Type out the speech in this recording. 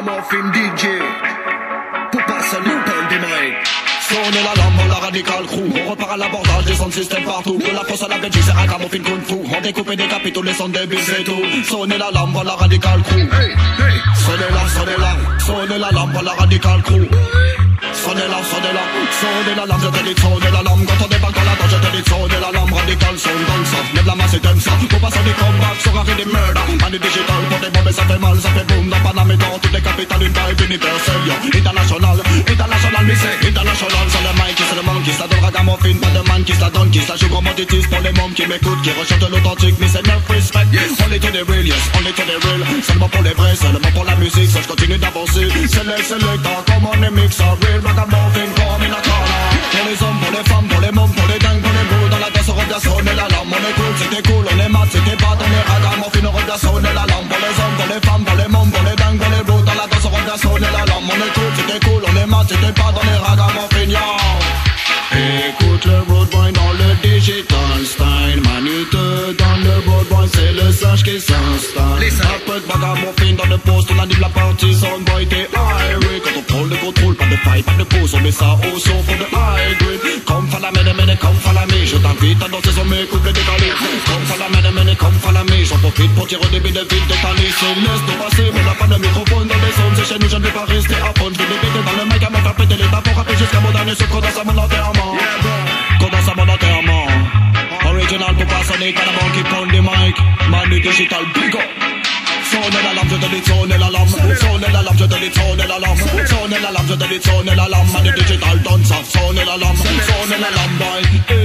Ragamuffin DJ pour passer le pain des mic. Sonner la lampe, la radical crew. On repart à l'abordage des sons système partout. De la France à la Belgique, c'est Ragamuffin Kung Fu. On découpe et décapite tous les sons débiles, c'est tout. Sonner la lampe, la radical crew. Sonnez la lampe, la radical crew. Sonnez la lampe, je te dis sonnez la lampe. Quand on débarque dans la danse, je te dis sonnez la lampe. Radical son dans ça, lève la masse et t'aimes ça. Faut passer des combats, sur un des murder. Money digital, pour des bombes, ça fait mal, ça fait boom. Dans Panama et dans toutes les capitales, une vibe universelle, yo. International, mais c'est international. C'est le mic, c'est le man qui se la donne. Ragamuffin, pas de man qui se la donne, qui se la joue comme montitise. Pour les mômes qui m'écoutent, qui recherchent de l'authentique, mais c'est neuf respect. Only to the real, yes, only to the real. Seulement pour les vrais, seulement pour la musique. Ça, je continue d'avancer. Select, comme on est mix, real Ragamuffin, comme in a corner. Pour les hommes, pour les femmes, pour les mômes, pour les dingues, pour les bouts. Dans la danse, on revient sonner la lampe. On est cool, c'était cool, on est mat, c'était pas. On est Ragamuffin, on revient sonner la lampe. Pour les hommes, pour les femmes, pour les mômes, pour les dingues, pour les bouts. Dans la danse, on revient sonner la lampe. On est cool, c'était cool, on est mat, c'était pas. On est Ragamuffin, yo. Écoute le roadboy dans le digital style. Manute dans le roadboy, c'est le sage qui s'installe. Un peu de Ragamuffin dans le poste, on anime la partie. Soundboy, t'es high. Quand on prend le contrôle, pas de faille, pas de pause. On met ça au son, faut de high grade. Comme Falamene, comme Falame. Je t'invite à danser sur mes couples décalés. Comme Falamene, comme Falame. J'en profite pour tirer des billes de ville détalées. C'est laisse de passer, on n'a pas de microphone dans les zones. C'est chez nous, je ne vais pas rester à fond. Je vais débiter dans le mic à me faire péter les tapes pour rapper jusqu'à mon dernier sucre dans sa mon enterrement. Condense à mon enterrement. Original pour pas sonner, t'as la banque qui prend des mic. Manu digital, big up. Sonnez la lampe, je te dis sonnez la lampe. Sonnez la lampe, je te dis sonnez la lampe. Sonnez la lampe, je te dis sonnez la lampe. Manu digital, donne ça, sonnez la lampe. Sonnez la lampe, boy.